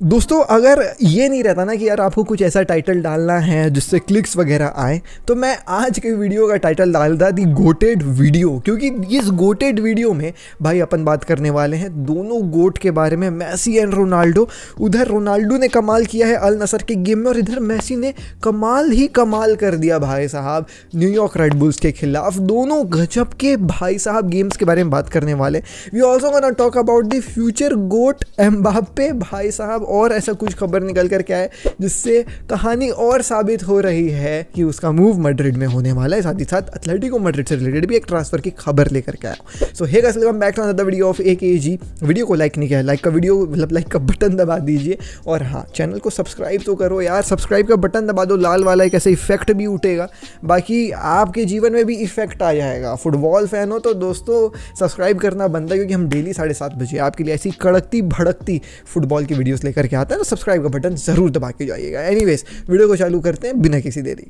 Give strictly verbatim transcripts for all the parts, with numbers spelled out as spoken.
दोस्तों अगर ये नहीं रहता ना कि यार आपको कुछ ऐसा टाइटल डालना है जिससे क्लिक्स वगैरह आए, तो मैं आज के वीडियो का टाइटल डालता दी गोटेड वीडियो, क्योंकि इस गोटेड वीडियो में भाई अपन बात करने वाले हैं दोनों गोट के बारे में, मेसी एंड रोनाल्डो। उधर रोनाल्डो ने कमाल किया है अल नसर के गेम में और इधर मेसी ने कमाल ही कमाल कर दिया भाई साहब न्यूयॉर्क रेड बुल्स के खिलाफ। दोनों गजब के भाई साहब गेम्स के बारे में बात करने वाले। We also gonna talk about the future GOAT Mbappe भाई साहब, और ऐसा कुछ खबर निकल कर क्या है जिससे कहानी और साबित हो रही है कि उसका मूव मैड्रिड में होने वाला है। साथ ही साथ एथलेटिको मैड्रिड से रिलेटेड भी एक ट्रांसफर की खबर लेकर के आया। So hey guys, welcome back to another video of AKG. Video को लाइक नहीं किया, लाइक का वीडियो मतलब लाइक का बटन दबा दीजिए, और हाँ चैनल को सब्सक्राइब तो करो यार, सब्सक्राइब का बटन दबा दो, लाल वाला एक ऐसे इफेक्ट भी उठेगा, बाकी आपके जीवन में भी इफेक्ट आ जाएगा। फुटबॉल फैन हो तो दोस्तों सब्सक्राइब करना बनता है, क्योंकि हम डेली साढ़े सात बजे आपके लिए ऐसी कड़कती भड़कती फुटबॉल की वीडियोस लेकर के आते हैं, तो सब्सक्राइब का बटन जरूर दबा के जाइएगा। एनीवेज वीडियो को चालू करते हैं बिना किसी देरी।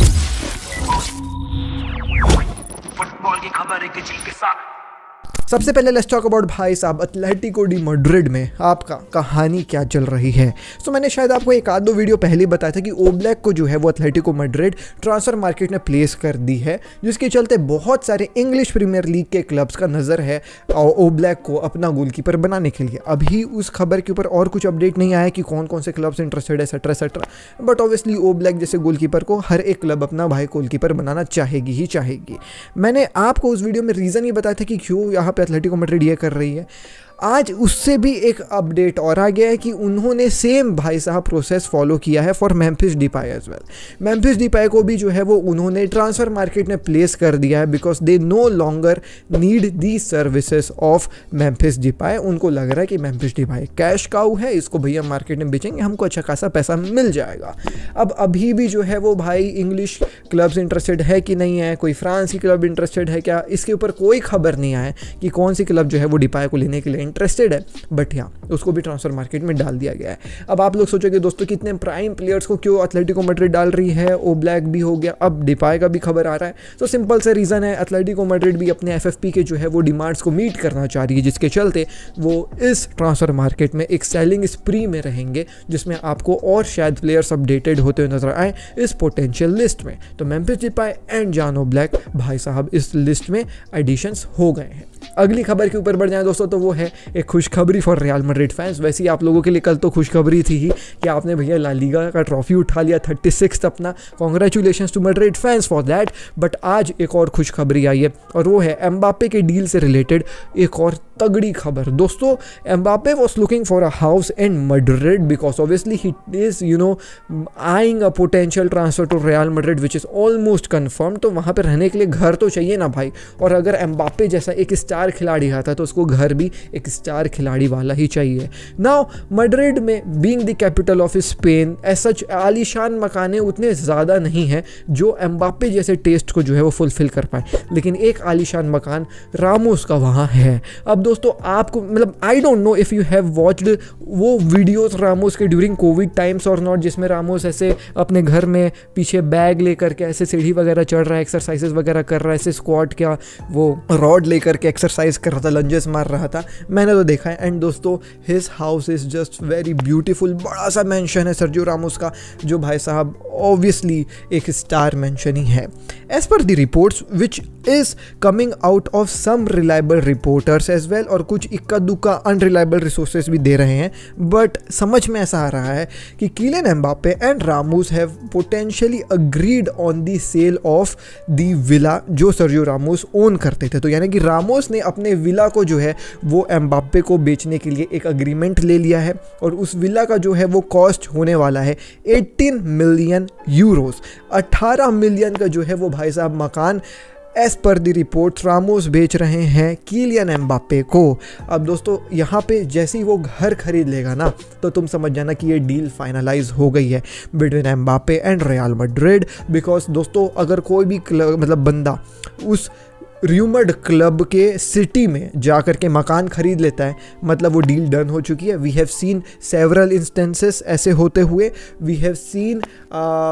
फुटबॉल की खबर एक के साथ। सबसे पहले लेट्स टॉक अबाउट भाई साहब एथलेटिको डी मैड्रिड में आपका कहानी क्या चल रही है। सो so, मैंने शायद आपको एक आध दो वीडियो पहले बताया था कि ओब्लैक को जो है वो एथलेटिको मैड्रिड ट्रांसफर मार्केट में प्लेस कर दी है, जिसके चलते बहुत सारे इंग्लिश प्रीमियर लीग के क्लब्स का नज़र है ओब्लैक को अपना गोलकीपर बनाने के लिए। अभी उस खबर के ऊपर और कुछ अपडेट नहीं आया कि कौन कौन से क्लब्स इंटरेस्टेड है सेट्रा सेट्रा, बट ऑब्वियसली ओब्लैक जैसे गोलकीपर को हर एक क्लब अपना भाई गोलकीपर बनाना चाहेगी ही चाहेगी। मैंने आपको उस वीडियो में रीज़न ही बताया था कि क्यों यहाँ पे एथलेटिको मैड्रिड ये कर रही है। आज उससे भी एक अपडेट और आ गया है कि उन्होंने सेम भाई साहब प्रोसेस फॉलो किया है for Memphis Depay as well. Memphis Depay को भी जो है वो उन्होंने ट्रांसफर मार्केट में प्लेस कर दिया है, because they no longer need the services of Memphis Depay. उनको लग रहा है कि मेम्फिस डिपाई कैश काऊ है, इसको भैया मार्केट में बेचेंगे, हमको अच्छा खासा पैसा मिल जाएगा। अब अभी भी जो है वो भाई इंग्लिश क्लब्स इंटरेस्टेड है कि नहीं है, कोई फ्रांस की क्लब इंटरेस्टेड है क्या, इसके ऊपर कोई खबर नहीं आया कि कौन सी क्लब जो है वो डिपाई को लेने के लिए इंटरेस्टेड है, बट यहाँ उसको भी ट्रांसफर मार्केट में डाल दिया गया है। अब आप लोग सोचोगे दोस्तों कितने प्राइम प्लेयर्स को क्यों एथलेटिको मैड्रिड डाल रही है, ओब्लैक भी हो गया, अब डिपाई का भी खबर आ रहा है। तो सिंपल सा रीज़न है, एथलेटिको मैड्रिड भी अपने एफएफपी के जो है वो डिमांड्स को मीट करना चाह रही है, जिसके चलते वो इस ट्रांसफर मार्केट में एक सेलिंग स्प्री में रहेंगे, जिसमें आपको और शायद प्लेयर्स अपडेटेड होते हुए नजर आए इस पोटेंशियल लिस्ट में। तो Memphis Depay and Jan Oblak भाई साहब इस लिस्ट में एडिशंस हो गए हैं। अगली खबर के ऊपर बढ़ जाए दोस्तों, तो वो है एक खुशखबरी फॉर रियल मैड्रिड फैंस। वैसे ही आप लोगों के लिए कल तो खुशखबरी थी ही कि आपने भैया ला लीगा का ट्रॉफी उठा लिया, थर्टी सिक्स अपना, congratulations to Madrid fans for that. But आज एक और खुशखबरी आई है, और वो है एम्बाप्पे के डील से रिलेटेड एक और तगड़ी खबर। दोस्तों Mbappe was looking for a house in Madrid because obviously he is you know eyeing a potential transfer to Real Madrid which is almost confirmed. तो वहाँ पे रहने के लिए घर तो चाहिए ना भाई, और अगर एम्बाप्पे जैसा एक स्टार खिलाड़ी आता है तो उसको घर भी एक स्टार खिलाड़ी वाला ही चाहिए। नाउ मैड्रिड में being the capital of Spain as such आलीशान मकाने उतने ज़्यादा नहीं हैं जो एम्बाप्पे जैसे टेस्ट को जो है वो फुलफिल कर पाए, लेकिन एक आलीशान मकान रामोस का वहाँ है। अब दोस्तों आपको मतलब I don't know if you have watched वो वीडियोस रामोस के ड्यूरिंग कोविड टाइम्स और नॉट, जिसमें रामोस ऐसे अपने घर में पीछे बैग लेकर के ऐसे सीढ़ी वगैरह चढ़ रहा है, एक्सरसाइजेस वगैरह कर रहा है, ऐसे स्क्वाट क्या वो रॉड लेकर के एक्सरसाइज कर रहा था, लंजेस मार रहा था, मैंने तो देखा है। एंड दोस्तों his house is just very beautiful, बड़ा सा मेंशन है सर्जियो रामोस का, जो भाई साहब ऑब्वियसली एक स्टार मेंशन ही है। As per the reports which is coming out of some reliable reporters as well, और कुछ इक्का दुक्का अनरिलायबल रिसोर्सेज भी दे रहे हैं, बट समझ में ऐसा आ रहा है कि Kylian Mbappe and Ramos have potentially agreed on the sale of the villa जो सर्जियो रामोस ओन करते थे। तो यानी कि रामोस ने अपने विला को जो है वो एम्बाप्पे को बेचने के लिए एक अग्रीमेंट ले लिया है, और उस विला का जो है वो कॉस्ट होने वाला है अठारह मिलियन यूरोस। अठारह मिलियन का जो है वो भाई साहब मकान as per the report Ramos बेच रहे हैं किलियन एम्बाप्पे को। अब दोस्तों यहाँ पे जैसे ही वो घर खरीद लेगा ना, तो तुम समझ जाना कि ये डील फाइनलाइज हो गई है between Mbappe and Real Madrid. Because दोस्तों अगर कोई भी मतलब बंदा उस र्यूमर्ड क्लब के सिटी में जाकर के मकान खरीद लेता है, मतलब वो डील डन हो चुकी है। We have seen several instances ऐसे होते हुए, वी हैव सीन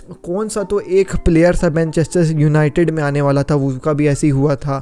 कौन सा तो एक प्लेयर था मैनचेस्टर यूनाइटेड में आने वाला था, उसका भी ऐसे ही हुआ था।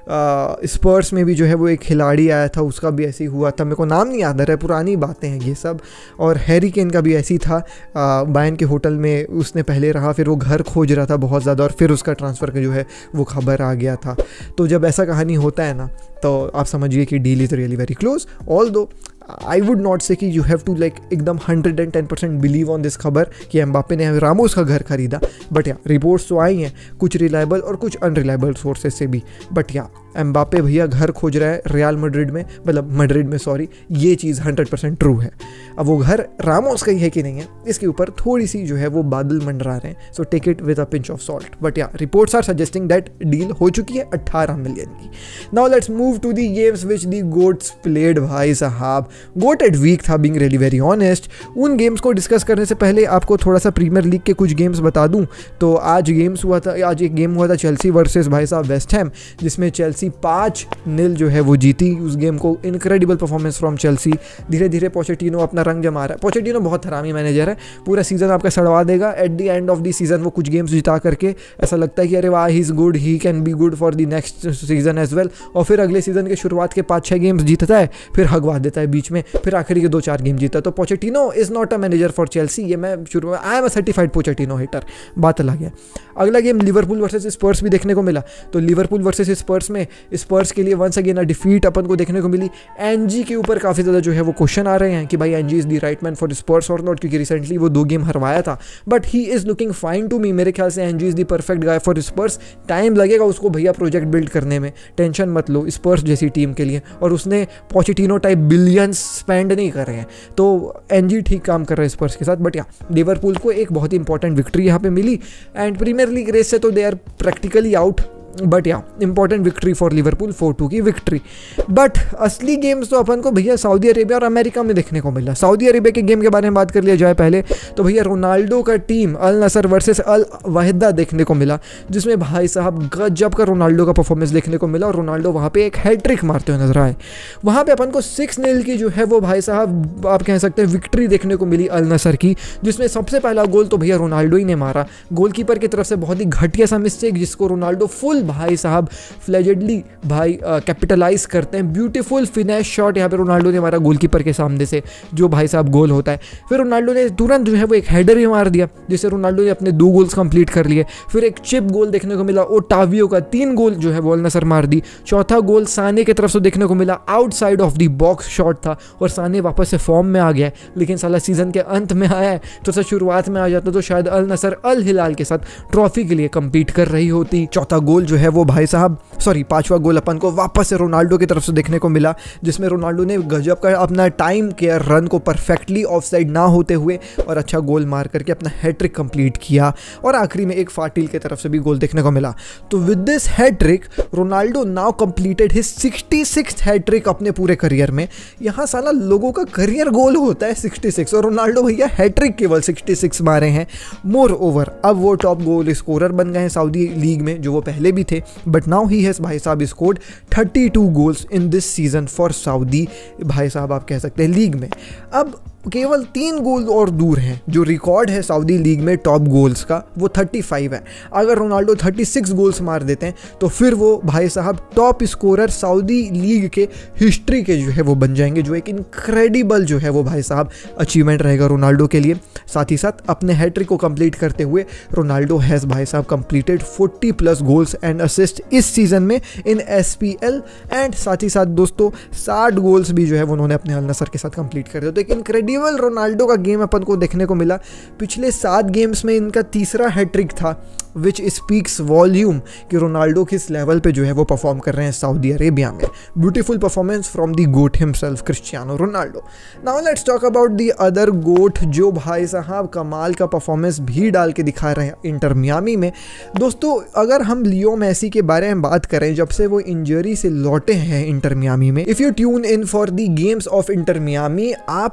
स्पर्स में भी जो है वो एक खिलाड़ी आया था, उसका भी ऐसे ही हुआ था, मेरे को नाम नहीं याद आ रहा है, पुरानी बातें हैं ये सब। और हैरी केन का भी ऐसी था, बायर्न के होटल में उसने पहले रहा, फिर वो घर खोज रहा था बहुत ज़्यादा, और फिर उसका ट्रांसफ़र का जो है वो खबर आ गया था। तो जब ऐसा कहानी होता है ना, तो आप समझिए कि deal is really very close. Although I would not say कि यू हैव टू लाइक एकदम hundred and ten percent believe on this खबर कि एम्बापे ने रामोस का घर खरीदा, बट या रिपोर्ट्स तो आई हैं कुछ रिलायबल और कुछ अनरिलायबल सोर्सेज से भी। बट या एम्बापे भैया घर खोज रहा है रियल मैड्रिड में, मतलब मैड्रिड में सॉरी, ये चीज़ हंड्रेड परसेंट ट्रू है। अब वो घर रामोस का ही है कि नहीं है, इसके ऊपर थोड़ी सी जो है वो बादल मंडरा रहे हैं, so take it with a pinch of salt. But yeah reports are suggesting that deal हो चुकी है अट्ठारह मिलियन की। Now let's move to the games which the goats played. भाई साहब गोटेड वीक था, बीइंग रियली वेरी ऑनेस्ट। उन games को डिस्कस करने से पहले आपको थोड़ा सा प्रीमियर लीग के कुछ गेम्स बता दूं तो आज गेम्स हुआ था, आज एक गेम हुआ था चेल्सी वर्सेस भाई साहब वेस्ट हैम, जिसमें चेल्सी पाँच नील जो है वो जीती उस गेम को। Incredible performance from Chelsea. धीरे धीरे पोचेटिनो अपना रंग जमा रहा है। पोचेटिनो बहुत हरामी मैनेजर है, पूरा सीजन आपका सड़वा देगा, at the end of the season वो कुछ गेम्स जिता करके ऐसा लगता है कि अरे वाह he is good, he can be good for the next season as well, और फिर अगले सीजन के शुरुआत के पाँच छः गेम्स जीतता है, फिर हगवा देता है बीच में, फिर आखिरी के दो चार गेम जीता। तो Pochettino is not a manager for Chelsea. ये मैं शुरू में I am a certified Pochettino hater, बात अलग है। अगला गेम लिवरपूल वर्सेस स्पर्स भी देखने को मिला। तो लिवरपूल वर्सेस स्पर्स में स्पर्स के लिए वंस अगेन अ डिफीट अपन को देखने को मिली। एनजी के ऊपर काफ़ी ज़्यादा जो है वो क्वेश्चन आ रहे हैं कि भाई Ange is the right man for Spurs और नॉट, क्योंकि रिसेंटली वो दो गेम हरवाया था, but he is looking fine to me. मेरे ख्याल से Ange is the perfect guy for Spurs. Time लगेगा उसको भैया प्रोजेक्ट बिल्ड करने में, टेंशन मत लो स्पर्स जैसी टीम के लिए, और उसने पोचेटिनो टाइप बिलियंस स्पेंड नहीं कर रहे हैं, तो एनजी ठीक काम कर रहा है स्पर्स के साथ। बट या लिवरपूल को एक बहुत ही इंपॉर्टेंट विक्ट्री यहाँ पे मिली, एंड प्रीमियर लीग रेस से तो they are practically out, but yeah important victory for Liverpool, four two की विक्ट्री। बट असली गेम्स तो अपन को भैया सऊदी अरेबिया और अमेरिका में देखने को मिला। सऊदी अरेबिया के गेम के बारे में बात कर लिया जाए पहले, तो भैया रोनाल्डो का टीम अल नसर वर्सेस अल वहदा देखने को मिला, जिसमें भाई साहब गजब का रोनाल्डो का परफॉर्मेंस देखने को मिला, और रोनाल्डो वहाँ पे एक हैट्रिक मारते हुए नजर आए। वहाँ पे अपन को सिक्स नील की जो है वो भाई साहब आप कह सकते हैं विक्ट्री देखने को मिली अल नसर की, जिसमें सबसे पहला गोल तो भैया रोनाल्डो ही ने मारा। गोलकीपर की तरफ से बहुत ही घटिया सा मिस्टेक, जिसको रोनाल्डो फुल भाई साहब फ्लेजेडली भाई कैपिटलाइज करते हैं। ब्यूटीफुल फिनिश शॉट यहाँ पे रोनाल्डो ने मारा गोलकीपर के सामने से, जो भाई साहब गोल होता है। फिर रोनाल्डो ने तुरंत जो है वो एक हेडर ही मार दिया, जिससे रोनाल्डो ने अपने दो गोल्स कंप्लीट कर लिए। फिर एक चिप गोल देखने को मिला, ओटावियो का तीन गोल जो है वो अल नसर मार दी। चौथा गोल साने की तरफ से देखने को मिला, outside of the box shot था, और साने वापस से फॉर्म में आ गया है, लेकिन साला सीजन के अंत में आया है, तो सर शुरुआत में आ जाता तो शायद अल नसर अल हिलाल के साथ ट्रॉफी के लिए कंपीट कर रही होती। चौथा गोल जो है वो भाई साहब सॉरी पांचवा गोल अपन को वापस से रोनाल्डो की तरफ से देखने को मिला, जिसमें रोनाल्डो ने गजब का अपना टाइम केयर रन को परफेक्टली ऑफसाइड ना होते हुए और अच्छा गोल मार करके अपना हैट्रिक कंप्लीट किया, और आखिरी में एक फाटिल की तरफ से भी गोल देखने को मिला। तो with this hat-trick Ronaldo now completed his sixty sixth hat-trick अपने पूरे करियर में। यहाँ साला लोगों का करियर गोल होता है सिक्सटी सिक्स, और रोनाल्डो भैया हैट्रिक केवल सिक्सटी सिक्स मारे हैं। मोर ओवर अब वो टॉप गोल स्कोरर बन गए हैं सऊदी लीग में, जो वो पहले भी थे, बट नाउ ही हैज़ भाई साहब scored thirty two goals in this season for Saudi भाई साहब आप कह सकते हैं लीग में। अब केवल तीन गोल और दूर हैं, जो रिकॉर्ड है सऊदी लीग में टॉप गोल्स का वो पैंतीस है। अगर रोनाल्डो छत्तीस गोल्स मार देते हैं तो फिर वो भाई साहब टॉप स्कोरर सऊदी लीग के हिस्ट्री के जो है वो बन जाएंगे, जो एक इनक्रेडिबल जो है वो भाई साहब अचीवमेंट रहेगा रोनाल्डो के लिए। साथ ही साथ अपने हैट्रिक को कंप्लीट करते हुए रोनाल्डो हैज़ भाई साहब completed forty plus goals and assist इस सीजन में in S P L, and साथ ही साथ दोस्तों साठ गोल्स भी जो है उन्होंने अपने अल नसर के साथ कंप्लीट कर दिया। तो एक इनक्रेडिबल रोनाल्डो का गेम अपन को देखने को मिला। पिछले सात गेम्स में इनका तीसरा हैट्रिक था, विच स्पीक्स वॉल्यूम कि रोनाल्डो किस लेवल पे जो है वो परफॉर्म कर रहे हैं सऊदी अरेबिया में। Beautiful performance from the goat himself Cristiano Ronaldo. Now let's talk about the other goat, जो भाई साहब कमाल का परफॉर्मेंस भी डाल के दिखा रहे हैं इंटर मियामी में। दोस्तों अगर हम लियो मेसी के बारे में बात करें, जब से वो इंजरी से लौटे हैं इंटर मियामी में, if you tune in for the games of Inter Miami, आप एक चीज़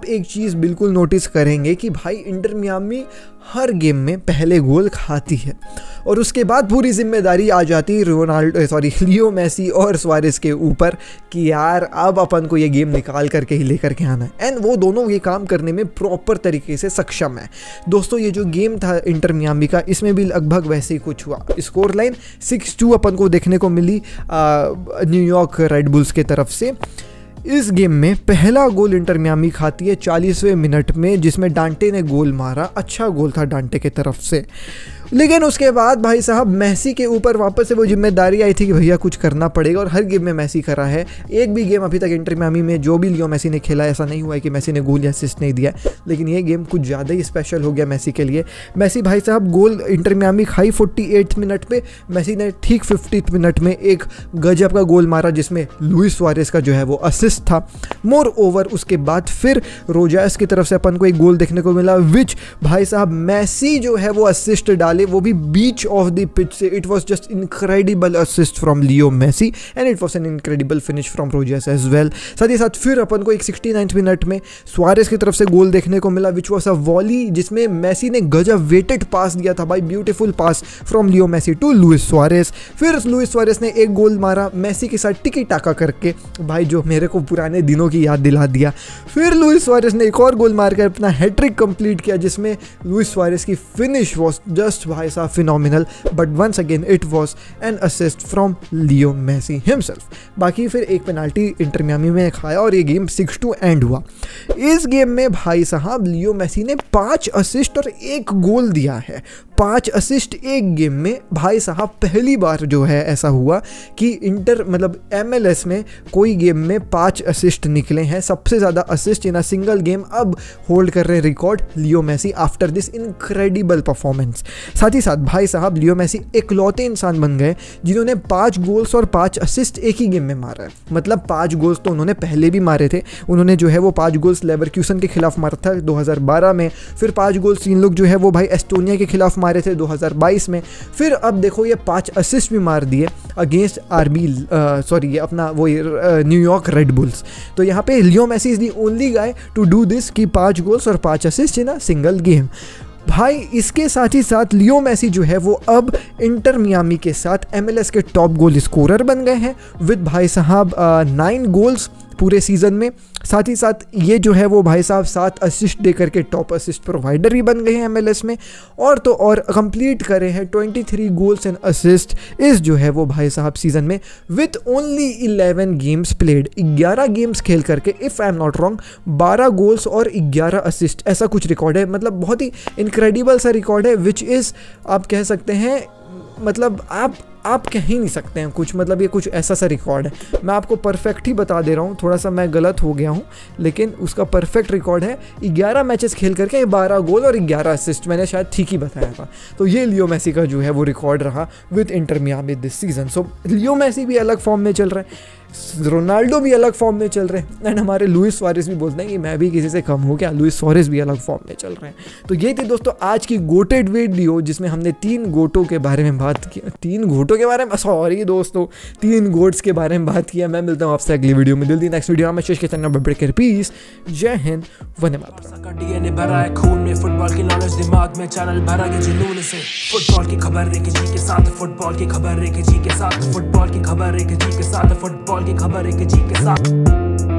चीज़ बिल्कुल नोटिस करेंगे कि भाई इंटर मियामी हर गेम में पहले गोल खाती है और उसके बाद पूरी जिम्मेदारी आ जाती है रोनाल्डो सॉरी लियो मेसी और सुआरेस के ऊपर कि यार अब अपन को ये गेम निकाल करके ही लेकर के आना है। एंड वो दोनों ये काम करने में प्रॉपर तरीके से सक्षम है। दोस्तों ये जो गेम था इंटर मियामी का, इसमें भी लगभग वैसे ही कुछ हुआ। स्कोर लाइन सिक्स टू अपन को देखने को मिली न्यूयॉर्क रेड बुल्स के तरफ से। इस गेम में पहला गोल इंटर मियामी खाती है चालीसवें मिनट में, जिसमें डांटे ने गोल मारा। अच्छा गोल था डांटे के तरफ से, लेकिन उसके बाद भाई साहब मेसी के ऊपर वापस से वो जिम्मेदारी आई थी कि भैया कुछ करना पड़ेगा और हर गेम में मेसी करा है। एक भी गेम अभी तक इंटर मियामी में जो भी लियो मेसी ने खेला ऐसा नहीं हुआ है कि मेसी ने गोल या असिस्ट नहीं दिया, लेकिन ये गेम कुछ ज़्यादा ही स्पेशल हो गया मेसी के लिए। मेसी भाई साहब गोल इंटर मियामी खाई अड़तालीसवें मिनट पे, मेसी ने ठीक पचासवें मिनट में एक गजब का गोल मारा जिसमें लुइस सुआरेस का जो है वो असिस्ट था। मोर ओवर उसके बाद फिर रोजास की तरफ से अपन को एक गोल देखने को मिला, विच भाई साहब मेसी जो है वो असिस्ट डाले, वो भी बीच ऑफ द पिच से। It was just incredible assist from Leo Messi and it was an incredible finish from Rogers as well. साथ ही साथ फिर अपन को एक उनहत्तरवें मिनट में सुआरेस की तरफ से गोल देखने को मिला, विच वाज अ वॉली जिसमें मेसी ने गजब वेटेड पास दिया था भाई, beautiful pass from Leo Messi to Luis Suarez. फिर लुइस सुआरेस ने एक गोल मारा मेसी के साथ टिकी टाका करके भाई, जो मेरे को पुराने दिनों की याद दिला दिया। फिर लुइस सुआरेस ने एक और गोल मारकर अपना हैट्रिक कंप्लीट किया जिसमें लुइस सुआरेस की फिनिश वाज जस्ट भाई साहब phenomenal, but once again it was an assist from Leo Messi himself. बाकी फिर एक पेनाल्टी इंटर मियामी में खाया और ये गेम सिक्स टू एंड हुआ। इस गेम में भाई साहब लियो मेसी ने पांच असिस्ट और एक गोल दिया है। पांच असिस्ट एक गेम में भाई साहब, पहली बार जो है ऐसा हुआ कि इंटर मतलब एमएलएस में कोई गेम में पांच असिस्ट निकले हैं। सबसे ज़्यादा assist in a single game अब होल्ड कर रहे record Leo Messi after this incredible performance. साथ ही साथ भाई साहब लियो मेसी इकलौते इंसान बन गए जिन्होंने पांच गोल्स और पांच असिस्ट एक ही गेम में मारा है। मतलब पांच गोल्स तो उन्होंने पहले भी मारे थे, उन्होंने जो है वो पांच गोल्स लेवरक्यूसन के खिलाफ मारा था दो हज़ार बारह में, फिर पांच गोल्स तीन लोग जो है वो भाई एस्टोनिया के खिलाफ मारे थे दो हज़ार बाईस में, फिर अब देखो ये पांच असिस्ट भी मार दिए अगेंस्ट आरबी सॉरी ये अपना वो न्यूयॉर्क रेड बुल्स। तो यहाँ पे Leo Messi is the only guy to do this कि पांच गोल्स और पांच assist in a single game. भाई इसके साथ ही साथ लियो मेसी जो है वो अब इंटर मियामी के साथ एमएलएस के टॉप गोल स्कोरर बन गए हैं विद भाई साहब नाइन गोल्स पूरे सीज़न में। साथ ही साथ ये जो है वो भाई साहब सात असिस्ट दे करके टॉप असिस्ट प्रोवाइडर ही बन गए हैं एमएलएस में। और तो और कंप्लीट करे हैं तेईस गोल्स एंड असिस्ट इस जो है वो भाई साहब सीज़न में with only eleven games played. ग्यारह गेम्स खेल करके if I am not wrong बारह गोल्स और ग्यारह असिस्ट, ऐसा कुछ रिकॉर्ड है। मतलब बहुत ही इनक्रेडिबल सा रिकॉर्ड है विच इज़ आप कह सकते हैं मतलब आप आप कह ही नहीं सकते हैं कुछ, मतलब ये कुछ ऐसा सा रिकॉर्ड है। मैं आपको परफेक्ट ही बता दे रहा हूँ, थोड़ा सा मैं गलत हो गया हूँ लेकिन उसका परफेक्ट रिकॉर्ड है। ग्यारह मैचेस खेल करके बारह गोल और ग्यारह असिस्ट, मैंने शायद ठीक ही बताया था। तो ये लियो मेसी का जो है वो रिकॉर्ड रहा with Inter Miami this season. So Leo Messi भी अलग फॉर्म में चल रहे हैं, रोनाल्डो भी अलग फॉर्म में चल रहे हैं एंड हमारे लुइस सुआरेस भी बोलते हैं कि मैं भी किसी से कम हूँ क्या, लुइस सुआरेस भी अलग फॉर्म में चल रहे हैं। तो ये थी दोस्तों आज की गोटेड वीडियो जिसमें हमने तीन गोटों के बारे में बात की, तीन गोटों के बारे में सॉरी दोस्तों तीन गोट्स के बारे में बात किया। मैं मिलता हूँ आपसे अगली वीडियो में, जल्दी नेक्स्ट वीडियो में शेष के चैनल पर कर पीस। जय हिंद, वंदे मातरम। डीएनए भरा है खून में, फुटबॉल की नॉलेज दिमाग में, चैनल भरा के जुनून से। फुटबॉल की खबर एक जी के साथ, फुटबॉल की खबर एक जी के साथ, फुटबॉल की खबर एक जी के साथ, फुटबॉल की खबर एक जी के साथ।